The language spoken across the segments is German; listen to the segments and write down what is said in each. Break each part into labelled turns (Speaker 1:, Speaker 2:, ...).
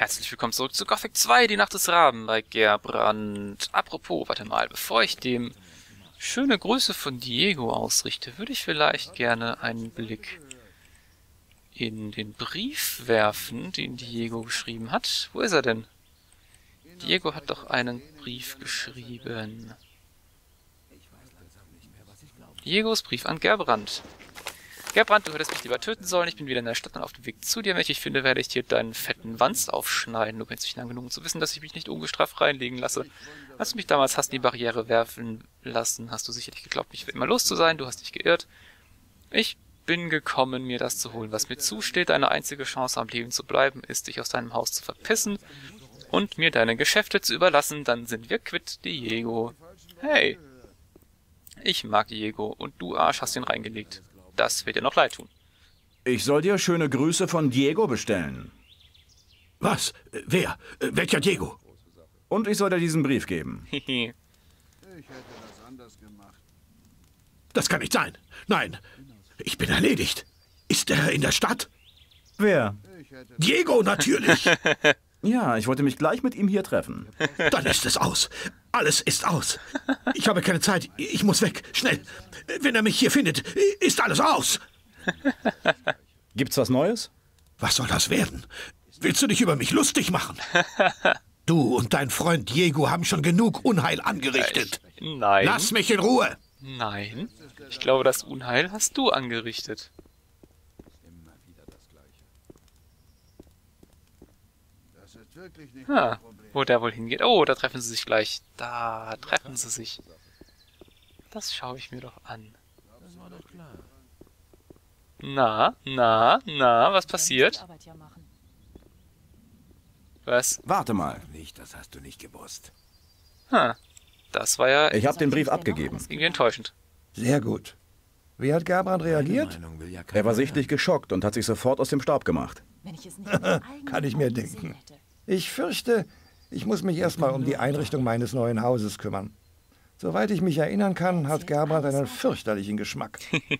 Speaker 1: Herzlich willkommen zurück zu Gothic 2, die Nacht des Raben bei Gerbrand. Apropos, warte mal, bevor ich dem schöne Grüße von Diego ausrichte, würde ich vielleicht gerne einen Blick in den Brief werfen, den Diego geschrieben hat. Wo ist er denn? Diego hat doch einen Brief geschrieben. Diegos Brief an Gerbrand. Gerbrand, du hättest mich lieber töten sollen. Ich bin wieder in der Stadt und auf dem Weg zu dir. Wenn ich dich finde, werde ich dir deinen fetten Wanst aufschneiden. Du kennst mich lang genug, um zu wissen, dass ich mich nicht ungestraft reinlegen lasse. Als du mich damals hast in die Barriere werfen lassen, hast du sicherlich geglaubt, mich für immer los zu sein. Du hast dich geirrt. Ich bin gekommen, mir das zu holen, was mir zusteht. Deine einzige Chance, am Leben zu bleiben, ist, dich aus deinem Haus zu verpissen und mir deine Geschäfte zu überlassen. Dann sind wir quitt, Diego. Hey. Ich mag Diego und du Arsch hast ihn reingelegt. Das wird dir noch leid tun.
Speaker 2: Ich soll dir schöne Grüße von Diego bestellen.
Speaker 3: Was? Wer? Welcher Diego?
Speaker 2: Und ich soll dir diesen Brief geben.
Speaker 3: Das kann nicht sein. Nein, ich bin erledigt. Ist er in der Stadt?
Speaker 2: Wer?
Speaker 3: Diego, natürlich.
Speaker 2: Ja, ich wollte mich gleich mit ihm hier treffen.
Speaker 3: Dann ist es aus. Alles ist aus. Ich habe keine Zeit. Ich muss weg. Schnell. Wenn er mich hier findet, ist alles aus.
Speaker 2: Gibt's was Neues?
Speaker 3: Was soll das werden? Willst du dich über mich lustig machen? Du und dein Freund Diego haben schon genug Unheil angerichtet.
Speaker 1: Nein.
Speaker 3: Lass mich in Ruhe.
Speaker 1: Nein. Ich glaube, das Unheil hast du angerichtet. Wo der wohl hingeht. Oh, da treffen sie sich gleich. Da treffen sie sich. Das schaue ich mir doch an. Na, was passiert? Was?
Speaker 2: Warte mal.
Speaker 3: Das hast du nicht gewusst.
Speaker 1: Das war ja
Speaker 2: Ich habe den Brief abgegeben.
Speaker 1: irgendwie enttäuschend.
Speaker 4: Sehr gut. Wie hat Gerbrand reagiert?
Speaker 2: Er war sichtlich geschockt und hat sich sofort aus dem Staub gemacht.
Speaker 4: Kann ich mir denken. Ich fürchte, ich muss mich erstmal um die Einrichtung meines neuen Hauses kümmern. Soweit ich mich erinnern kann, hat Gerbrand einen fürchterlichen Geschmack.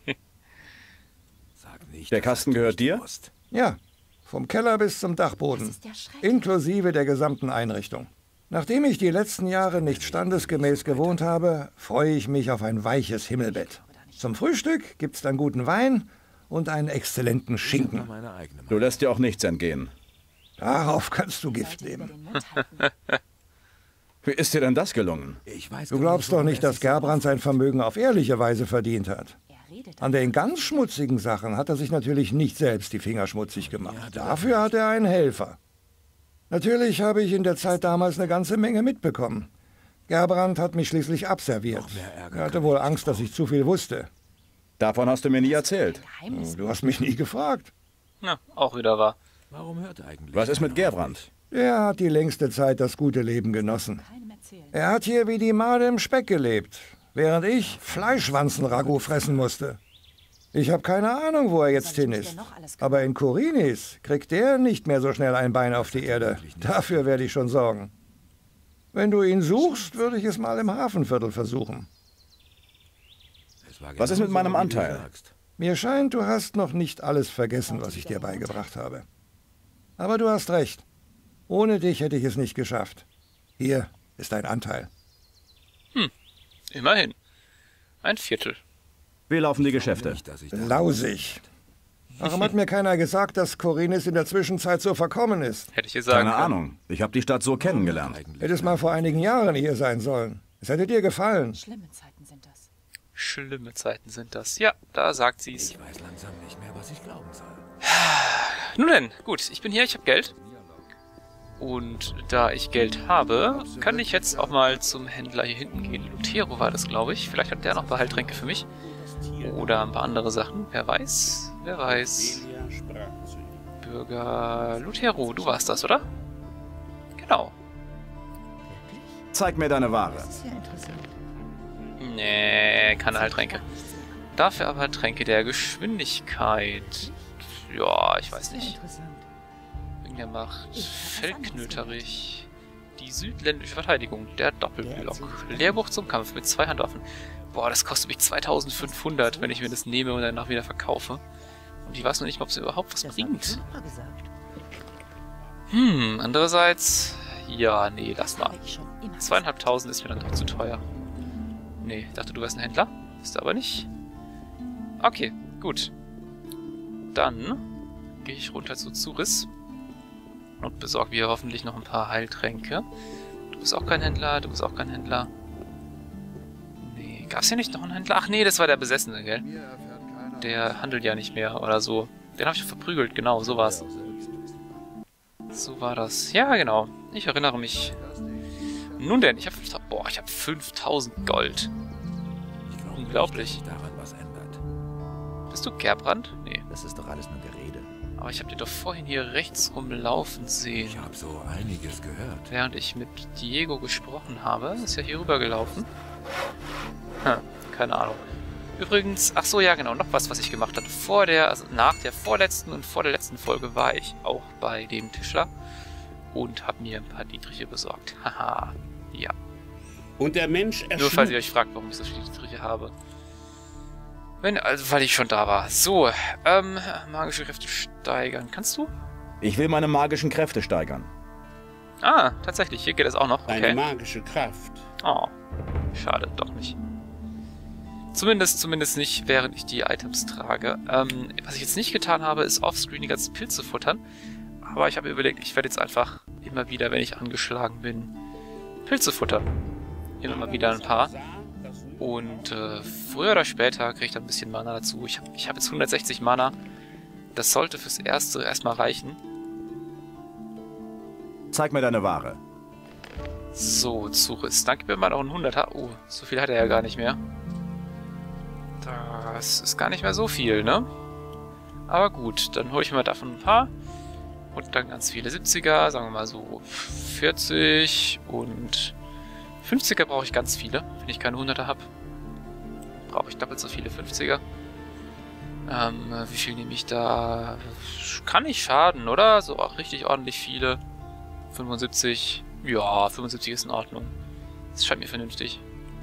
Speaker 2: Der Kasten gehört dir?
Speaker 4: Ja, vom Keller bis zum Dachboden, inklusive der gesamten Einrichtung. Nachdem ich die letzten Jahre nicht standesgemäß gewohnt habe, freue ich mich auf ein weiches Himmelbett. Zum Frühstück gibt's dann guten Wein und einen exzellenten Schinken.
Speaker 2: Du lässt dir auch nichts entgehen.
Speaker 4: Darauf kannst du Gift nehmen.
Speaker 2: Wie ist dir denn das gelungen?
Speaker 4: Du glaubst doch nicht, dass Gerbrand sein Vermögen auf ehrliche Weise verdient hat. An den ganz schmutzigen Sachen hat er sich natürlich nicht selbst die Finger schmutzig gemacht. Dafür hat er einen Helfer. Natürlich habe ich in der Zeit damals eine ganze Menge mitbekommen. Gerbrand hat mich schließlich abserviert. Er hatte wohl Angst, dass ich zu viel wusste.
Speaker 2: Davon hast du mir nie erzählt.
Speaker 4: Du hast mich nie gefragt.
Speaker 1: Na, auch wieder wahr.
Speaker 2: Was ist mit Gerbrand?
Speaker 4: Er hat die längste Zeit das gute Leben genossen. Er hat hier wie die Made im Speck gelebt, während ich Fleischwanzen-Ragout fressen musste. Ich habe keine Ahnung, wo er jetzt hin ist. Aber in Korinis kriegt der nicht mehr so schnell ein Bein auf die Erde. Dafür werde ich schon sorgen. Wenn du ihn suchst, würde ich es mal im Hafenviertel versuchen.
Speaker 2: Was ist mit meinem Anteil?
Speaker 4: Mir scheint, du hast noch nicht alles vergessen, was ich dir beigebracht habe. Aber du hast recht. Ohne dich hätte ich es nicht geschafft. Hier ist dein Anteil.
Speaker 1: Immerhin. Ein Viertel.
Speaker 2: Wie laufen die Geschäfte?
Speaker 4: Lausig. Warum hat mir keiner gesagt, dass Korinis in der Zwischenzeit so verkommen ist?
Speaker 1: Hätte ich dir sagen
Speaker 2: Keine
Speaker 1: können.
Speaker 2: Ahnung. Ich habe die Stadt so kennengelernt.
Speaker 4: Hättest mal vor einigen Jahren hier sein sollen. Es hätte dir gefallen.
Speaker 5: Schlimme Zeiten sind das.
Speaker 1: Schlimme Zeiten sind das. Ja, da sagt sie's.
Speaker 3: Ich weiß langsam nicht mehr, was ich glauben soll.
Speaker 1: Nun denn, gut, ich bin hier, ich habe Geld. Und da ich Geld habe, kann ich jetzt auch mal zum Händler hier hinten gehen. Lutero war das, glaube ich. Vielleicht hat der noch Behalttränke für mich. Oder ein paar andere Sachen. Wer weiß? Wer weiß? Bürger Lutero, du warst das, oder? Genau.
Speaker 2: Zeig mir deine Ware.
Speaker 1: Nee, keine Heiltränke. Dafür aber Tränke der Geschwindigkeit. Ja, ich weiß nicht. Wegen der Macht. Feldknöterich. Die südländische Verteidigung. Der Doppelblock. Lehrbuch zum Kampf mit 2 Handwaffen. Boah, das kostet mich 2500, wenn ich mir das nehme und danach wieder verkaufe. Und ich weiß noch nicht mal, ob es überhaupt was bringt. Andererseits... Ja, nee, lass mal. 2.500 ist mir dann doch zu teuer. Nee, ich dachte, du wärst ein Händler. Bist du aber nicht. Okay, gut. Dann gehe ich runter zu Zuris und besorge mir hoffentlich noch ein paar Heiltränke. Du bist auch kein Händler, du bist auch kein Händler. Nee, gab's hier nicht noch einen Händler? Ach nee, das war der Besessene, gell? Der handelt ja nicht mehr oder so. Den habe ich verprügelt, genau, so war's. So war das. Ja, genau. Ich erinnere mich. Nun denn, ich habe 5.000 Gold. Unglaublich.
Speaker 2: Daran was ändert.
Speaker 1: Bist du Gerbrand? Nee.
Speaker 2: Das ist doch alles nur Gerede.
Speaker 1: Aber ich habe dir doch vorhin hier rechts rumlaufen sehen.
Speaker 2: Ich habe so einiges gehört.
Speaker 1: Während ich mit Diego gesprochen habe. Ist ja hier rüber gelaufen. Keine Ahnung. Übrigens, ach so, ja genau, noch was ich gemacht hatte. Also nach der vorletzten und vor der letzten Folge war ich auch bei dem Tischler und habe mir ein paar Dietriche besorgt. Haha, ja.
Speaker 5: Und der Mensch
Speaker 1: Nur falls ihr euch fragt, warum ich so viele Dietriche habe. Also, weil ich schon da war. So, magische Kräfte steigern. Kannst du?
Speaker 2: Ich will meine magischen Kräfte steigern.
Speaker 1: Ah, tatsächlich, hier geht es auch noch. Okay.
Speaker 5: Eine magische Kraft.
Speaker 1: Oh, schade, doch nicht. Zumindest nicht, während ich die Items trage. Was ich jetzt nicht getan habe, ist offscreen die ganzen Pilze futtern. Aber ich habe mir überlegt, ich werde jetzt einfach immer wieder, wenn ich angeschlagen bin, Pilze futtern. Immer mal wieder ein paar. Und früher oder später kriege ich dann ein bisschen Mana dazu. Ich hab jetzt 160 Mana. Das sollte fürs Erste erstmal reichen.
Speaker 2: Zeig mir deine Ware.
Speaker 1: So, Zuris. Dann gib mir mal noch einen 100er. Oh, so viel hat er ja gar nicht mehr. Das ist gar nicht mehr so viel, ne? Aber gut, dann hole ich mir davon ein paar. Und dann ganz viele 70er, sagen wir mal so 40 und 50er brauche ich ganz viele, wenn ich keine 100er habe. Brauche ich doppelt so viele 50er. Wie viel nehme ich da? Kann nicht schaden, oder? So auch richtig ordentlich viele. 75. Ja, 75 ist in Ordnung. Das scheint mir vernünftig.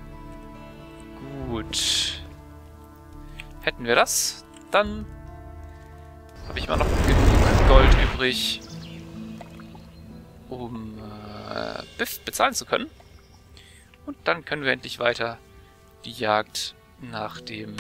Speaker 1: Gut. Hätten wir das, dann habe ich mal noch genug Gold übrig, um Biff bezahlen zu können. Und dann können wir endlich weiter die Jagd nach dem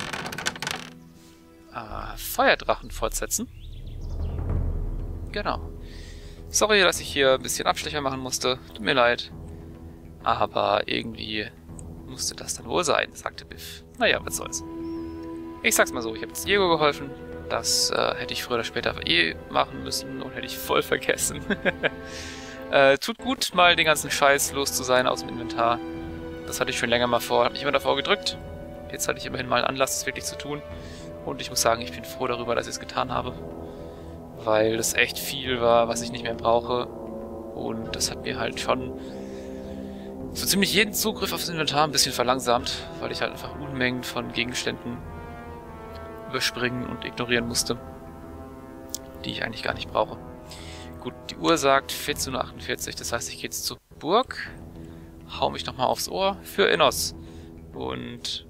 Speaker 1: Feuerdrachen fortsetzen. Genau. Sorry, dass ich hier ein bisschen Abstecher machen musste. Tut mir leid. Aber irgendwie musste das dann wohl sein, sagte Biff. Naja, was soll's. Ich sag's mal so, ich habe jetzt Diego geholfen. Das hätte ich früher oder später machen müssen und hätte ich voll vergessen. Tut gut, mal den ganzen Scheiß los zu sein aus dem Inventar. Das hatte ich schon länger mal vor, habe mich immer davor gedrückt. Jetzt hatte ich immerhin mal einen Anlass, das wirklich zu tun. Und ich muss sagen, ich bin froh darüber, dass ich es getan habe. Weil das echt viel war, was ich nicht mehr brauche. Und das hat mir halt schon so ziemlich jeden Zugriff aufs Inventar ein bisschen verlangsamt, weil ich halt einfach Unmengen von Gegenständen überspringen und ignorieren musste, die ich eigentlich gar nicht brauche. Gut, die Uhr sagt 14:48 Uhr, das heißt, ich gehe jetzt zur Burg, hau mich nochmal aufs Ohr für Innos. Und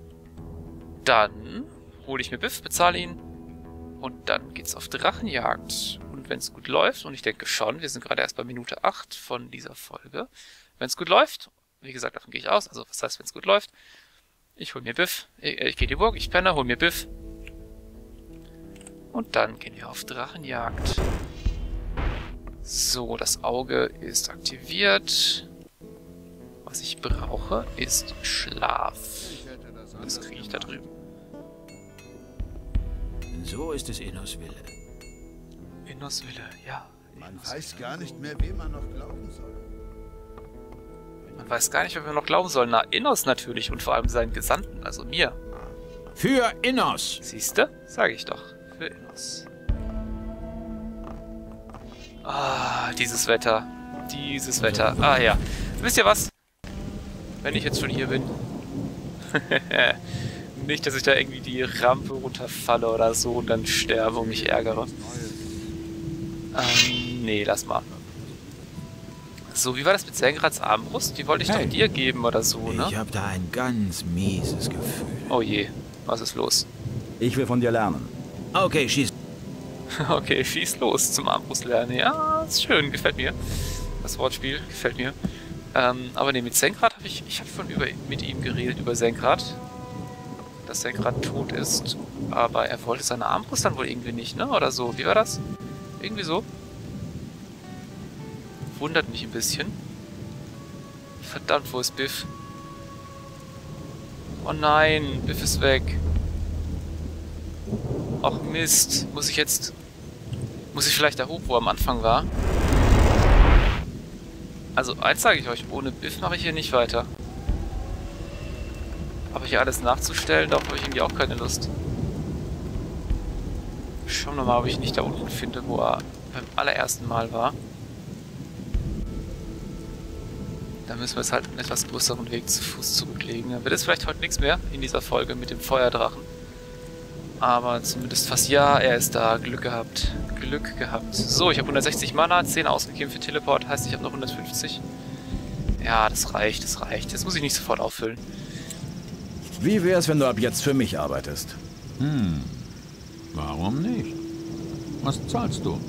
Speaker 1: dann hole ich mir Biff, bezahle ihn und dann geht's auf Drachenjagd. Und wenn es gut läuft, und ich denke schon, wir sind gerade erst bei Minute 8 von dieser Folge, wenn es gut läuft, wie gesagt, davon gehe ich aus, also was heißt, wenn es gut läuft, ich hole mir Biff, ich gehe in die Burg, ich penne, hole mir Biff. Und dann gehen wir auf Drachenjagd. So, das Auge ist aktiviert. Was ich brauche, ist Schlaf. Das kriege ich da drüben.
Speaker 2: So ist es Innos Wille.
Speaker 1: Innos Wille, ja.
Speaker 6: Man weiß gar nicht mehr, wem man noch glauben soll.
Speaker 1: Man weiß gar nicht, ob wir noch glauben sollen. Na, Innos natürlich und vor allem seinen Gesandten, also mir.
Speaker 2: Für Innos!
Speaker 1: Siehste? Sage ich doch. Für Innos. Ah, dieses Wetter. Dieses Wetter. Ah ja. Wisst ihr was? Wenn ich jetzt schon hier bin. Nicht, dass ich da irgendwie die Rampe runterfalle oder so und dann sterbe und mich ärgere. Nee, lass mal. So, wie war das mit Sengrads Armbrust? Die wollte ich doch dir geben oder so, ne?
Speaker 2: Ich habe da ein ganz mieses Gefühl.
Speaker 1: Oh je, was ist los?
Speaker 2: Ich will von dir lernen. Okay, schieß.
Speaker 1: Okay, schieß los zum Armbrust lernen. Ja, ist schön, gefällt mir. Das Wortspiel gefällt mir. Aber ne, mit Senkrad habe ich habe schon mit ihm geredet, über Senkrad. Dass Senkrad tot ist. Aber er wollte seine Armbrust dann wohl irgendwie nicht, ne? Oder so. Wie war das? Irgendwie so. Wundert mich ein bisschen. Verdammt, wo ist Biff? Oh nein, Biff ist weg. Ach Mist. Muss ich vielleicht da hoch, wo er am Anfang war? Also, eins sage ich euch, ohne Biff mache ich hier nicht weiter. Aber hier alles nachzustellen, darauf habe ich irgendwie auch keine Lust. Schauen wir mal, ob ich nicht da unten finde, wo er beim allerersten Mal war. Da müssen wir jetzt halt einen etwas größeren Weg zu Fuß zurücklegen. Dann wird es vielleicht heute nichts mehr in dieser Folge mit dem Feuerdrachen. Aber zumindest fast ja, er ist da. Glück gehabt. Glück gehabt. So, ich habe 160 Mana, 10 ausgegeben für Teleport. Heißt, ich habe noch 150. Ja, das reicht, das reicht. Jetzt muss ich nicht sofort auffüllen.
Speaker 2: Wie wär's, wenn du ab jetzt für mich arbeitest?
Speaker 7: Warum nicht? Was zahlst du?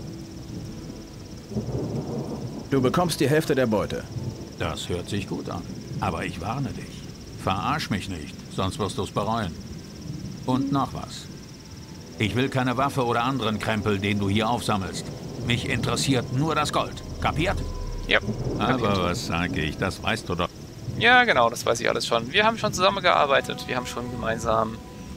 Speaker 2: Du bekommst die Hälfte der Beute.
Speaker 7: Das hört sich gut an. Aber ich warne dich. Verarsch mich nicht, sonst wirst du es bereuen. Und noch was. Ich will keine Waffe oder anderen Krempel, den du hier aufsammelst. Mich interessiert nur das Gold. Kapiert?
Speaker 1: Ja.
Speaker 7: Aber was sage ich, das weißt du doch.
Speaker 1: Ja, genau, das weiß ich alles schon. Wir haben schon zusammengearbeitet. Wir haben schon gemeinsam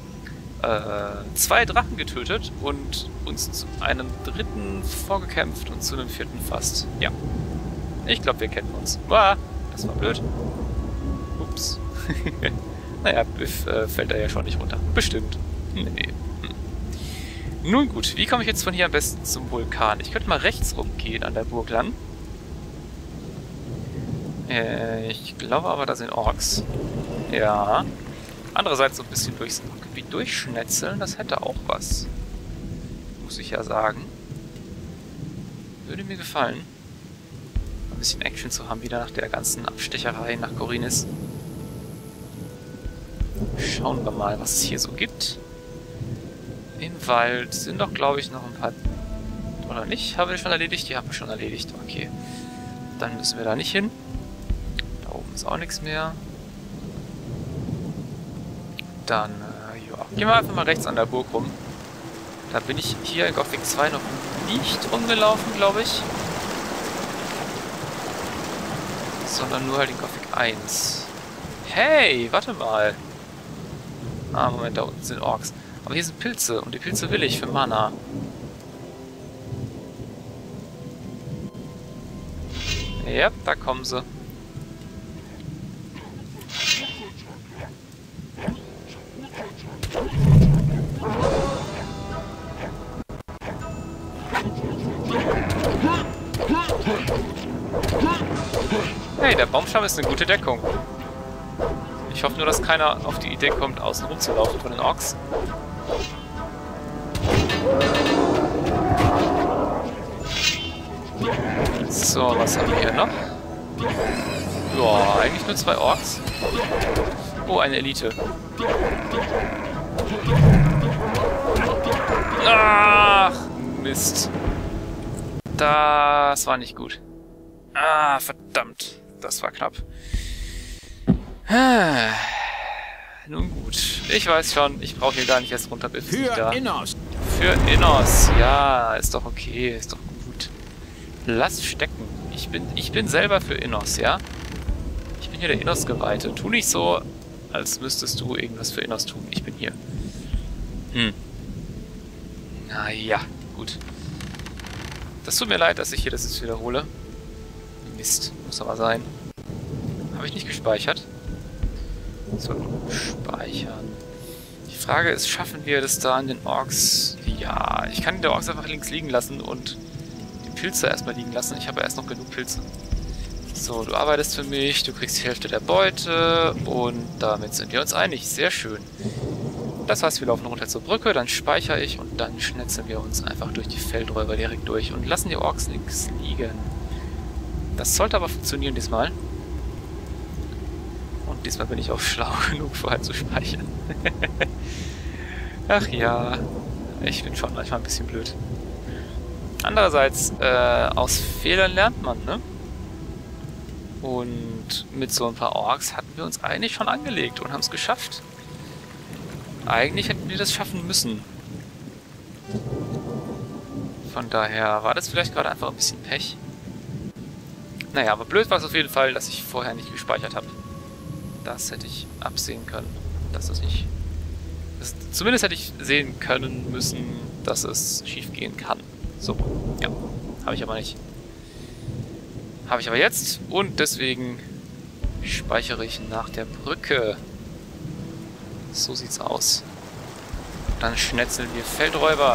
Speaker 1: 2 Drachen getötet und uns zu einem 3. vorgekämpft und zu einem 4. fast. Ja. Ich glaube, wir kennen uns. Uah, das war blöd. Ups. Naja, Biff fällt da ja schon nicht runter. Bestimmt. Nee. Nun gut, wie komme ich jetzt von hier am besten zum Vulkan? Ich könnte mal rechts rumgehen an der Burg lang. Ich glaube aber, da sind Orks. Ja. Andererseits so ein bisschen durchs Gebiet durchschnetzeln, das hätte auch was. Muss ich ja sagen. Würde mir gefallen. Ein bisschen Action zu haben, wieder nach der ganzen Abstecherei nach Khorinis. Schauen wir mal, was es hier so gibt. Im Wald sind doch, glaube ich, noch ein paar... Oder nicht? Haben wir schon erledigt? Die haben wir schon erledigt. Okay. Dann müssen wir da nicht hin. Da oben ist auch nichts mehr. Dann, ja. Gehen wir einfach mal rechts an der Burg rum. Da bin ich hier in Gothic 2 noch nicht rumgelaufen, glaube ich. Sondern nur halt in Gothic 1. Hey, warte mal. Ah, Moment, da unten sind Orks. Aber hier sind Pilze und die Pilze will ich für Mana. Ja, da kommen sie. Hey, der Baumstamm ist eine gute Deckung. Ich hoffe nur, dass keiner auf die Idee kommt, außen rum zu laufen von den Orks. So, was haben wir hier noch? Ja, eigentlich nur 2 Orks. Oh, eine Elite. Ach, Mist. Das war nicht gut. Ah, verdammt. Das war knapp. Nun gut. Ich weiß schon, ich brauche hier gar nicht erst runter.
Speaker 2: Für Innos.
Speaker 1: Für Innos. Ja, ist doch okay. Ist doch gut. Lass stecken. Ich bin selber für Innos, ja? Ich bin hier der Innos-Geweihte. Tu nicht so, als müsstest du irgendwas für Innos tun. Ich bin hier. Naja, gut. Das tut mir leid, dass ich hier das jetzt wiederhole. Mist, muss aber sein. Habe ich nicht gespeichert? So, speichern. Die Frage ist, schaffen wir das da an den Orks? Ja, ich kann den Orks einfach links liegen lassen und die Pilze erstmal liegen lassen. Ich habe ja erst noch genug Pilze. So, du arbeitest für mich, du kriegst die Hälfte der Beute und damit sind wir uns einig. Sehr schön. Das heißt, wir laufen runter zur Brücke, dann speichere ich und dann schnetzeln wir uns einfach durch die Feldräuber direkt durch und lassen die Orks links liegen. Das sollte aber funktionieren diesmal. Und diesmal bin ich auch schlau genug, vorher zu speichern. Ach ja. Ich bin schon manchmal ein bisschen blöd. Andererseits, aus Fehlern lernt man, ne? Und mit so ein paar Orks hatten wir uns eigentlich schon angelegt und haben es geschafft. Eigentlich hätten wir das schaffen müssen. Von daher war das vielleicht gerade einfach ein bisschen Pech. Naja, aber blöd war es auf jeden Fall, dass ich vorher nicht gespeichert habe. Das hätte ich absehen können, dass das nicht... zumindest hätte ich sehen können müssen, dass es schief gehen kann. So, ja. Habe ich aber nicht. Habe ich aber jetzt. Und deswegen speichere ich nach der Brücke. So sieht's aus. Dann schnetzeln wir Feldräuber.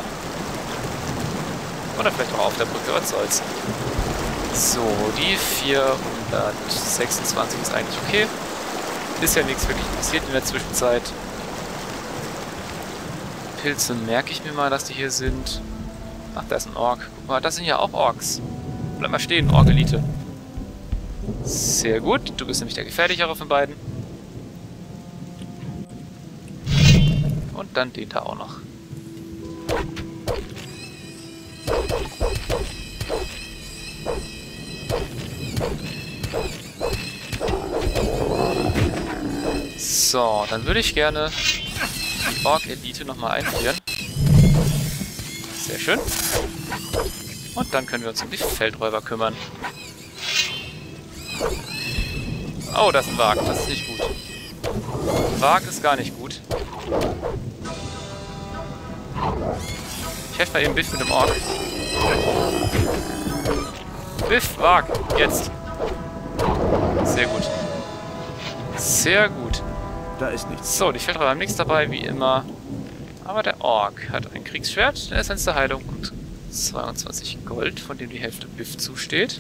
Speaker 1: Oder vielleicht auch auf der Brücke, was soll's. So, die 426 ist eigentlich okay. Ist ja nichts wirklich passiert in der Zwischenzeit. Pilze merke ich mir mal, dass die hier sind. Ach, da ist ein Ork. Guck mal, das sind ja auch Orks. Bleib mal stehen, Ork-Elite. Sehr gut. Du bist nämlich der gefährlichere von beiden. Und dann den da auch noch. So, dann würde ich gerne die Ork-Elite nochmal einfrieren. Sehr schön. Und dann können wir uns um die Feldräuber kümmern. Oh, das ist ein Wag. Das ist nicht gut. Wag ist gar nicht gut. Ich helfe mal eben Biff mit dem Ork. Biff, Wag, jetzt. Sehr gut. Sehr gut.
Speaker 2: Da ist nichts.
Speaker 1: So, die Feldräuber haben nichts dabei, wie immer. Aber der Ork hat ein Kriegsschwert, der Essenz der Heilung und 22 Gold, von dem die Hälfte Biff zusteht.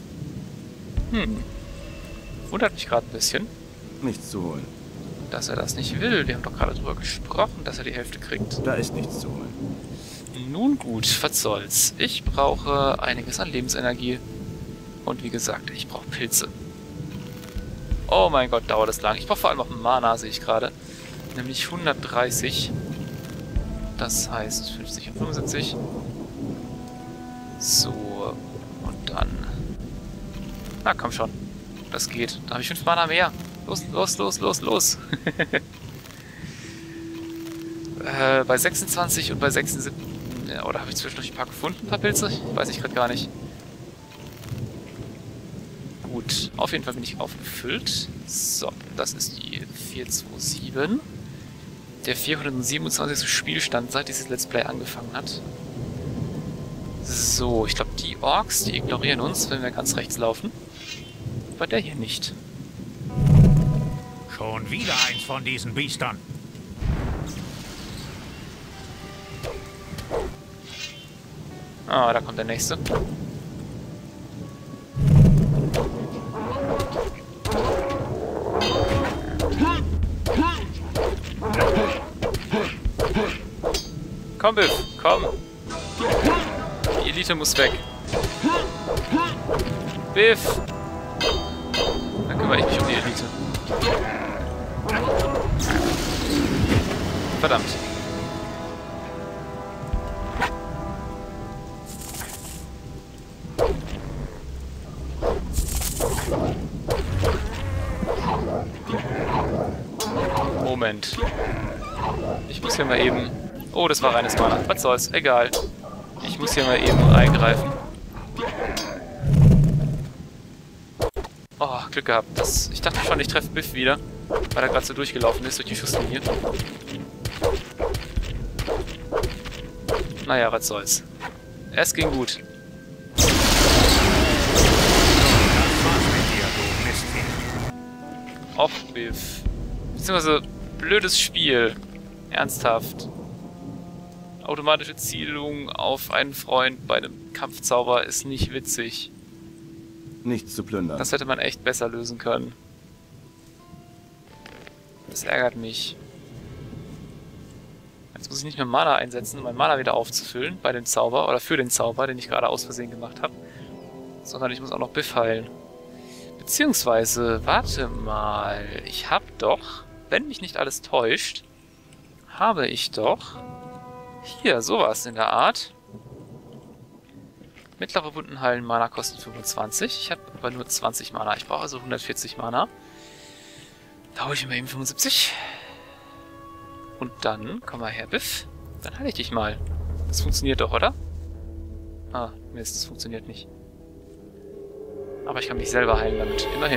Speaker 1: Wundert mich gerade ein bisschen,
Speaker 2: Nichts zu holen.
Speaker 1: dass er das nicht will. Wir haben doch gerade darüber gesprochen, dass er die Hälfte kriegt.
Speaker 2: Da ist nichts zu holen.
Speaker 1: Nun gut, was soll's. Ich brauche einiges an Lebensenergie. Und wie gesagt, ich brauche Pilze. Oh mein Gott, dauert das lang. Ich brauche vor allem auch Mana, sehe ich gerade. Nämlich 130. Das heißt 50 und 75. So, und dann... Na, komm schon. Das geht. Da habe ich 5 Mana mehr. Los, los, los, los, los. Bei 26 und bei 76... Ja, oder habe ich zwischendurch ein paar gefunden, ein paar Pilze? Weiß ich gerade gar nicht. Gut, auf jeden Fall bin ich aufgefüllt. So, das ist die 427. Der 427. Spielstand, seit dieses Let's Play angefangen hat. So, ich glaube, die Orks, die ignorieren uns, wenn wir ganz rechts laufen. Aber der hier nicht.
Speaker 7: Schon wieder eins von diesen Biestern.
Speaker 1: Ah, da kommt der nächste. Komm, Biff, komm. Die Elite muss weg. Biff. Dann kümmere ich mich um die Elite. Verdammt. Moment. Ich muss hier mal eben... Oh, das war reines Mana. Was soll's? Egal. Ich muss hier mal eben eingreifen. Oh, Glück gehabt. Ich dachte schon, ich treffe Biff wieder, weil er gerade so durchgelaufen ist durch die Schusslinie. Naja, was soll's. Es ging gut. Och, Biff. Beziehungsweise blödes Spiel. Ernsthaft. Automatische Zielung auf einen Freund bei einem Kampfzauber ist nicht witzig.
Speaker 2: Nichts zu plündern.
Speaker 1: Das hätte man echt besser lösen können. Das ärgert mich. Jetzt muss ich nicht mehr Mana einsetzen, um mein Mana wieder aufzufüllen bei dem Zauber, oder für den Zauber, den ich gerade aus Versehen gemacht habe. Sondern ich muss auch noch Biff heilen. Beziehungsweise, warte mal, ich habe doch, wenn mich nicht alles täuscht, habe ich doch Hier, sowas in der Art. Mittlere Wunden heilen, Mana kosten 25. Ich habe aber nur 20 Mana. Ich brauche also 140 Mana. Da hole ich mir eben 75. Und dann, komm mal her, Biff. Dann heile ich dich mal. Das funktioniert doch, oder? Ah, Mist, das funktioniert nicht. Aber ich kann mich selber heilen damit. Immerhin.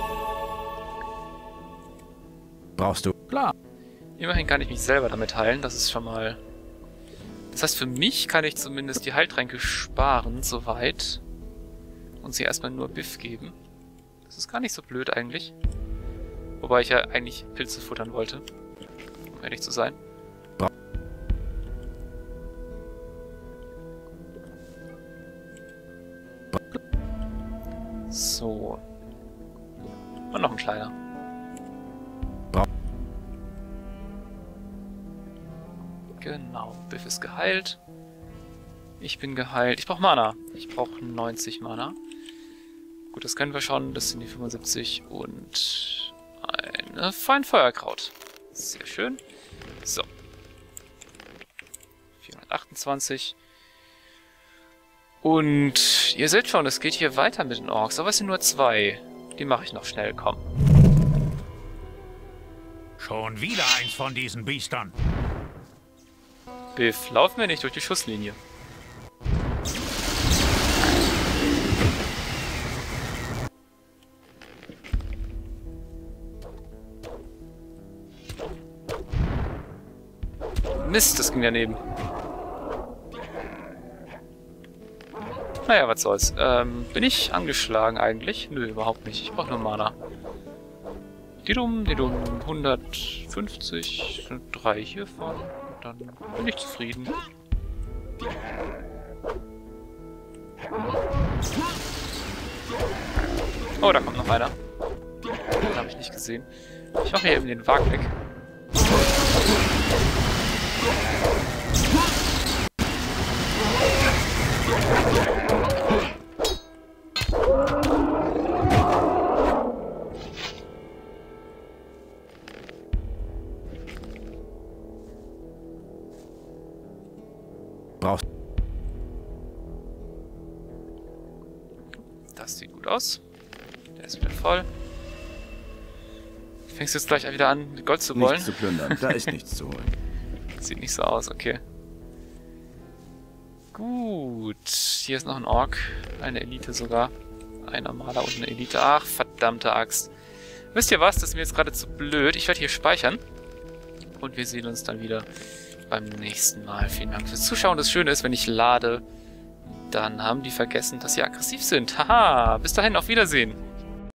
Speaker 2: Brauchst du?
Speaker 7: Klar.
Speaker 1: Immerhin kann ich mich selber damit heilen. Das ist schon mal... Das heißt, für mich kann ich zumindest die Heiltränke sparen, soweit. Und sie erstmal nur Biff geben. Das ist gar nicht so blöd eigentlich. Wobei ich ja eigentlich Pilze futtern wollte. Um ehrlich zu sein. So. Und noch ein kleiner. Genau, Biff ist geheilt. Ich bin geheilt. Ich brauche Mana. Ich brauche 90 Mana. Gut, das können wir schon. Das sind die 75 und eine Feinfeuerkraut. Sehr schön. So. 428. Und ihr seht schon, es geht hier weiter mit den Orks. Aber es sind nur 2. Die mache ich noch schnell, komm.
Speaker 7: Schon wieder eins von diesen Biestern.
Speaker 1: Biff, lauf mir nicht durch die Schusslinie. Mist, das ging daneben. Naja, was soll's. Bin ich angeschlagen eigentlich? Nö, überhaupt nicht. Ich brauche nur Mana. Die 150, 3 hiervon. Und dann bin ich zufrieden. Oh, da kommt noch einer. Den habe ich nicht gesehen. Ich mache hier eben den Wagen weg.
Speaker 2: Brauchst
Speaker 1: Das sieht gut aus. Der ist wieder voll. Fängst du jetzt gleich wieder an, mit Gold zu wollen?
Speaker 2: nichts zu plündern. Da ist nichts zu holen.
Speaker 1: Sieht nicht so aus, okay. Gut. Hier ist noch ein Ork. Eine Elite sogar. Ein normaler und eine Elite. Ach, verdammte Axt. Wisst ihr was? Das ist mir jetzt gerade zu blöd. Ich werde hier speichern. Und wir sehen uns dann wieder beim nächsten Mal. Vielen Dank fürs Zuschauen. Das Schöne ist, wenn ich lade, dann haben die vergessen, dass sie aggressiv sind. Haha, bis dahin, auf Wiedersehen.